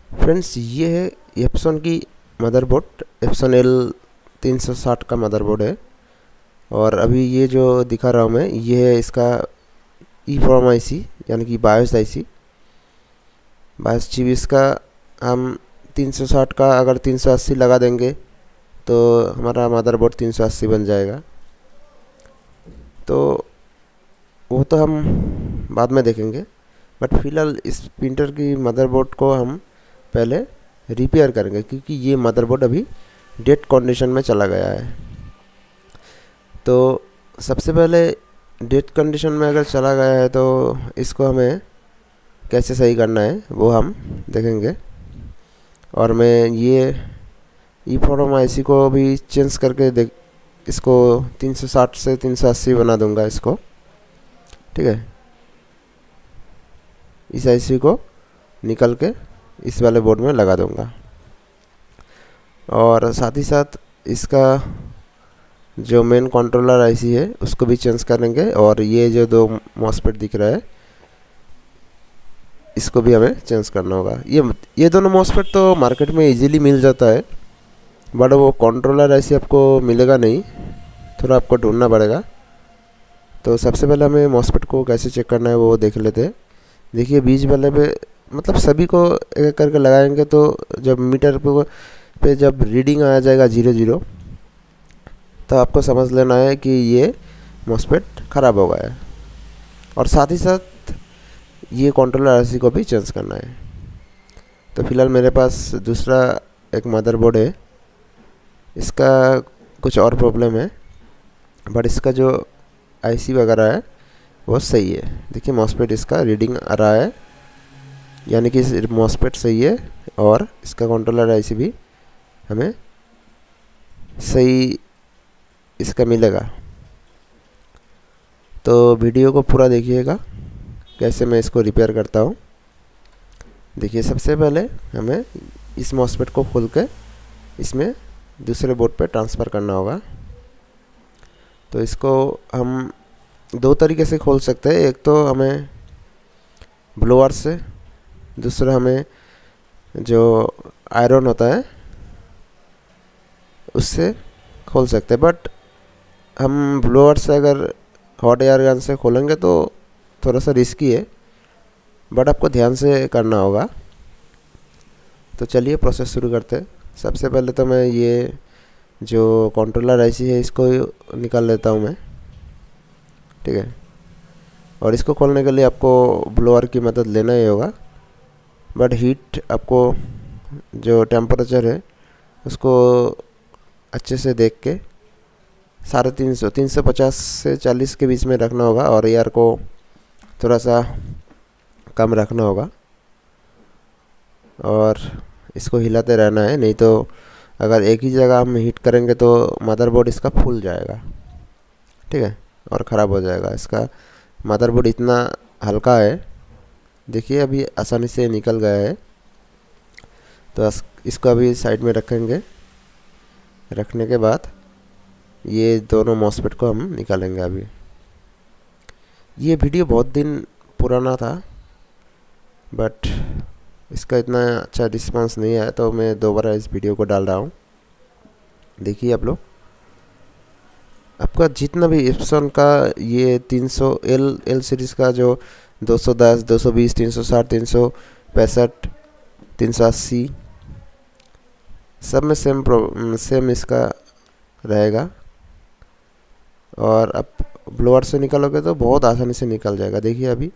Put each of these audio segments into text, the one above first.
Friends, ये है Epson की मदरबोर्ड। एप्सन L360 का मदरबोर्ड है। और अभी ये जो दिखा रहा हूँ मैं, ये है इसका EEPROM आईसी, यानी कि बायोस आईसी। बायोस चिप इसका हम 360 का अगर 380 लगा देंगे तो हमारा मदरबोर्ड 380 बन जाएगा। तो वो तो हम बाद में देखेंगे, बट फिलहाल इस प्रिंटर की मदरबोर्ड को हम पहले रिपेयर करेंगे, क्योंकि ये मदरबोर्ड अभी डेड कंडीशन में चला गया है। तो सबसे पहले डेड कंडीशन में अगर चला गया है तो इसको हमें कैसे सही करना है वो हम देखेंगे। और मैं ये EEPROM आईसी को भी चेंज करके इसको 360 से 380 बना दूंगा इसको। ठीक है, इस आईसी को निकल के इस वाले बोर्ड में लगा दूंगा। और साथ ही साथ इसका जो मेन कंट्रोलर आईसी है उसको भी चेंज करेंगे। और ये जो दो मॉसफेट दिख रहा है इसको भी हमें चेंज करना होगा। ये दोनों मॉसफेट तो मार्केट में इजीली मिल जाता है, बट वो कंट्रोलर आईसी आपको मिलेगा नहीं, थोड़ा आपको ढूंढना पड़ेगा। तो सबसे पहले हमें मॉसफेट को कैसे चेक करना है वो देख लेते हैं। देखिए, बीच वाले पे मतलब सभी को एक एक करके लगाएंगे तो जब मीटर पे जब रीडिंग आ जाएगा 0 0, तो आपको समझ लेना है कि ये मॉसफेट ख़राब हो गया है। और साथ ही साथ ये कंट्रोलर आईसी को भी चेंज करना है। तो फिलहाल मेरे पास दूसरा एक मदरबोर्ड है, इसका कुछ और प्रॉब्लम है, बट इसका जो आईसी वगैरह है वो सही है। देखिए, मॉसफेट इसका रीडिंग आ रहा है, यानी कि मॉसफेट सही है। और इसका कंट्रोलर आईसी भी हमें सही इसका मिलेगा। तो वीडियो को पूरा देखिएगा कैसे मैं इसको रिपेयर करता हूँ। देखिए, सबसे पहले हमें इस मॉसफेट को खोल के इसमें दूसरे बोर्ड पे ट्रांसफ़र करना होगा। तो इसको हम दो तरीके से खोल सकते हैं। एक तो हमें ब्लोअर से, दूसरा हमें जो आयरन होता है उससे खोल सकते हैं। बट हम ब्लोअर से अगर हॉट एयर गन से खोलेंगे तो थोड़ा सा रिस्की है, बट आपको ध्यान से करना होगा। तो चलिए प्रोसेस शुरू करते हैं। सबसे पहले तो मैं ये जो कंट्रोलर आईसी है इसको निकाल लेता हूँ मैं। ठीक है, और इसको खोलने के लिए आपको ब्लोअर की मदद लेना ही होगा, बट हीट आपको जो टेम्परेचर है उसको अच्छे से देख के 350 से 40 के बीच में रखना होगा, और एयर को थोड़ा सा कम रखना होगा। और इसको हिलाते रहना है, नहीं तो अगर एक ही जगह हम हीट करेंगे तो मदरबोर्ड इसका फूल जाएगा। ठीक है, और ख़राब हो जाएगा। इसका मदरबोर्ड इतना हल्का है, देखिए अभी आसानी से निकल गया है। तो इसको अभी साइड में रखेंगे। रखने के बाद ये दोनों मॉसफेट को हम निकालेंगे। अभी ये वीडियो बहुत दिन पुराना था, बट इसका इतना अच्छा रिस्पांस नहीं आया, तो मैं दोबारा इस वीडियो को डाल रहा हूँ। देखिए आप लोग, आपका जितना भी एप्सन का ये 300 एल सीरीज़ का जो 210, 220, 360, 365, 380 सब में सेम इसका रहेगा। और आप ब्लोअर से निकालोगे तो बहुत आसानी से निकल जाएगा। देखिए, अभी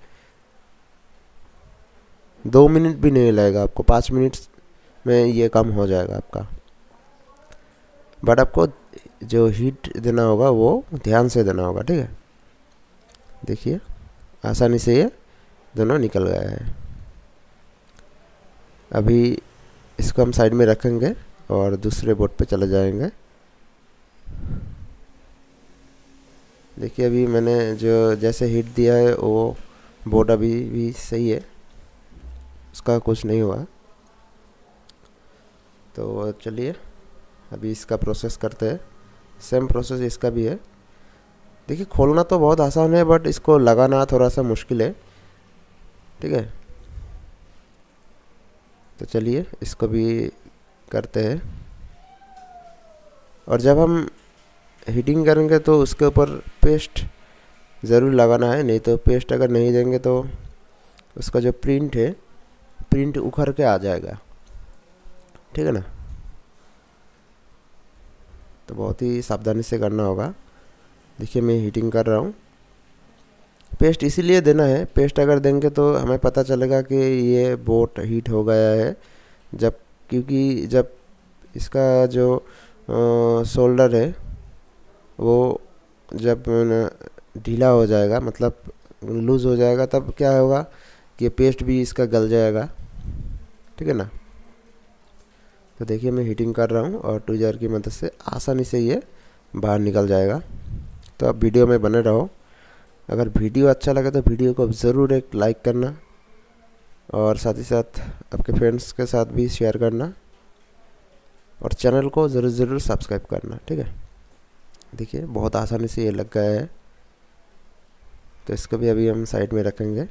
2 मिनट भी नहीं लगेगा आपको, 5 मिनट में ये काम हो जाएगा आपका। बट आपको जो हीट देना होगा वो ध्यान से देना होगा। ठीक है, देखिए आसानी से ये दोनों निकल गया है। अभी इसको हम साइड में रखेंगे और दूसरे बोर्ड पे चले जाएंगे। देखिए, अभी मैंने जो जैसे हीट दिया है वो बोर्ड अभी भी सही है, उसका कुछ नहीं हुआ। तो चलिए अभी इसका प्रोसेस करते हैं। सेम प्रोसेस इसका भी है। देखिए, खोलना तो बहुत आसान है, बट इसको लगाना थोड़ा सा मुश्किल है। ठीक है, तो चलिए इसको भी करते हैं। और जब हम हीटिंग करेंगे तो उसके ऊपर पेस्ट ज़रूर लगाना है, नहीं तो पेस्ट अगर नहीं देंगे तो उसका जो प्रिंट है, प्रिंट उखड़ के आ जाएगा, ठीक है ना। तो बहुत ही सावधानी से करना होगा। देखिए मैं हीटिंग कर रहा हूँ। पेस्ट इसीलिए देना है, पेस्ट अगर देंगे तो हमें पता चलेगा कि ये बोट हीट हो गया है, जब क्योंकि जब इसका जो शोल्डर है वो जब ढीला हो जाएगा, मतलब लूज़ हो जाएगा, तब क्या होगा कि पेस्ट भी इसका गल जाएगा, ठीक है ना। तो देखिए मैं हीटिंग कर रहा हूँ और ट्विज़र की मदद से आसानी से ये बाहर निकल जाएगा। तो आप वीडियो में बने रहो। अगर वीडियो अच्छा लगे तो वीडियो को ज़रूर एक लाइक करना और साथ ही साथ आपके फ्रेंड्स के साथ भी शेयर करना और चैनल को ज़रूर सब्सक्राइब करना, ठीक है। देखिए बहुत आसानी से ये लग गया है। तो इसको भी अभी हम साइड में रखेंगे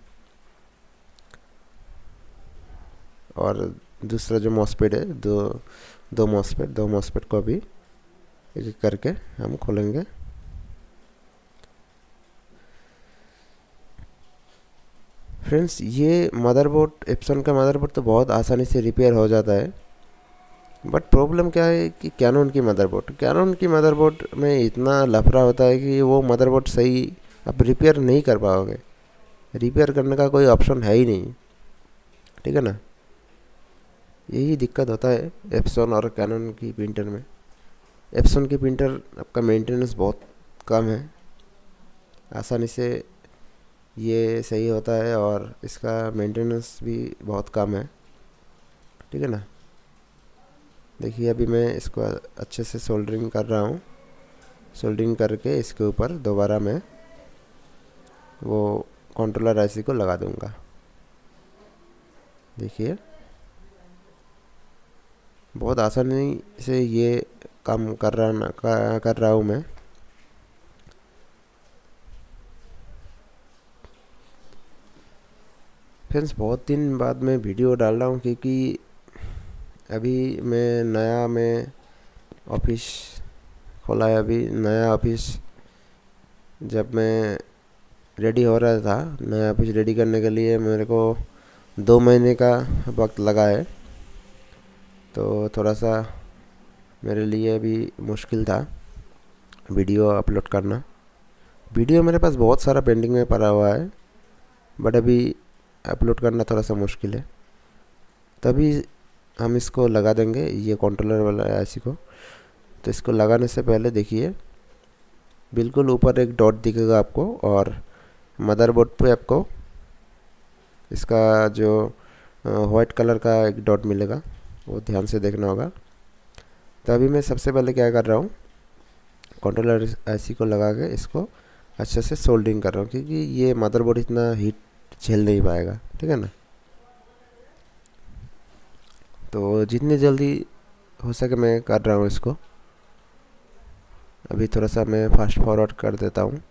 और दूसरा जो मॉसपेट है, दो मॉसपेट को भी एक एक करके हम खोलेंगे। फ्रेंड्स ये मदरबोर्ड, एप्सन का मदरबोर्ड तो बहुत आसानी से रिपेयर हो जाता है, बट प्रॉब्लम क्या है कि कैनन की मदरबोर्ड में इतना लफड़ा होता है कि वो मदरबोर्ड सही आप रिपेयर नहीं कर पाओगे। रिपेयर करने का कोई ऑप्शन है ही नहीं, ठीक है ना। यही दिक्कत होता है एप्सन और कैनन की प्रिंटर में। एप्सन की प्रिंटर आपका मेंटेनेंस बहुत कम है, आसानी से ये सही होता है और इसका मेंटेनेंस भी बहुत कम है, ठीक है ना। देखिए अभी मैं इसको अच्छे से सोल्डरिंग कर रहा हूँ। सोल्डरिंग करके इसके ऊपर दोबारा मैं वो कंट्रोलर आईसी को लगा दूंगा। देखिए बहुत आसानी से ये काम कर रहा हूँ मैं। फ्रेंड्स बहुत दिन बाद मैं वीडियो डाल रहा हूँ क्योंकि अभी मैं ऑफिस खोला है। अभी नया ऑफिस जब मैं रेडी हो रहा था, नया ऑफिस रेडी करने के लिए मेरे को 2 महीने का वक्त लगा है। तो थोड़ा सा मेरे लिए भी मुश्किल था वीडियो अपलोड करना। वीडियो मेरे पास बहुत सारा पेंडिंग में पड़ा हुआ है, बट अभी अपलोड करना थोड़ा सा मुश्किल है। तभी हम इसको लगा देंगे, ये कंट्रोलर वाला आईसी को। तो इसको लगाने से पहले देखिए बिल्कुल ऊपर एक डॉट दिखेगा आपको और मदरबोर्ड पे आपको इसका जो वाइट कलर का एक डॉट मिलेगा, वो ध्यान से देखना होगा। तो अभी मैं सबसे पहले क्या कर रहा हूँ, कंट्रोलर आईसी को लगा के इसको अच्छे से सोल्डरिंग कर रहा हूँ, क्योंकि ये मदरबोर्ड इतना हीट झेल नहीं पाएगा, ठीक है ना। तो जितनी जल्दी हो सके मैं कर रहा हूँ इसको। अभी थोड़ा सा मैं फास्ट फॉरवर्ड कर देता हूँ।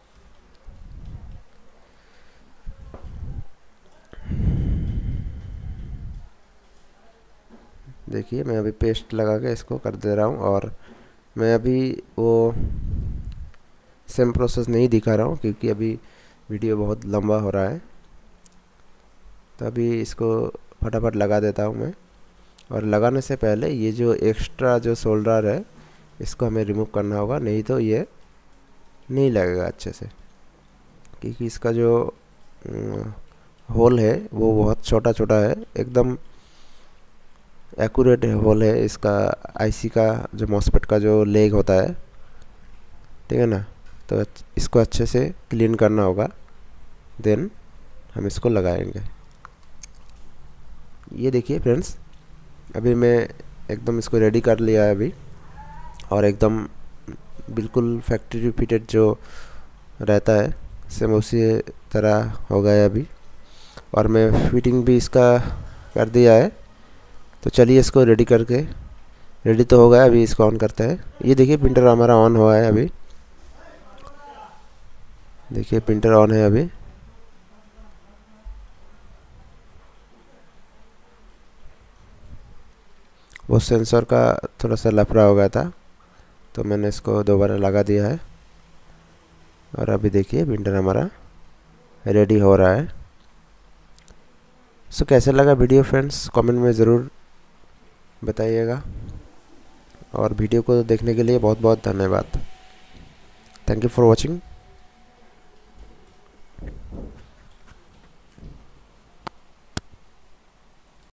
देखिए मैं अभी पेस्ट लगा के इसको कर दे रहा हूँ और मैं अभी वो सेम प्रोसेस नहीं दिखा रहा हूँ क्योंकि अभी वीडियो बहुत लंबा हो रहा है। तो अभी इसको फटाफट लगा देता हूँ मैं। और लगाने से पहले ये जो एक्स्ट्रा जो शोल्डर है इसको हमें रिमूव करना होगा, नहीं तो ये नहीं लगेगा अच्छे से, क्योंकि इसका जो होल है वो बहुत छोटा है, एकदम एक्यूरेट होल है इसका आईसी का, जो मॉसफेट का जो लेग होता है, ठीक है ना। तो इसको अच्छे से क्लीन करना होगा, देन हम इसको लगाएंगे। ये देखिए फ्रेंड्स अभी मैं एकदम इसको रेडी कर लिया है अभी, और एकदम बिल्कुल फैक्ट्री फिटेड जो रहता है सेम उसी तरह हो गया अभी। और मैं फिटिंग भी इसका कर दिया है। तो चलिए इसको रेडी तो हो गया, अभी इसको ऑन करते हैं। ये देखिए प्रिंटर हमारा ऑन हुआ है अभी, देखिए प्रिंटर ऑन है अभी। वो सेंसर का थोड़ा सा लफड़ा हो गया था, तो मैंने इसको दोबारा लगा दिया है। और अभी देखिए प्रिंटर हमारा रेडी हो रहा है। सो कैसे लगा वीडियो फ्रेंड्स, कमेंट में ज़रूर बताइएगा। और वीडियो को देखने के लिए बहुत बहुत धन्यवाद। Thank you for watching.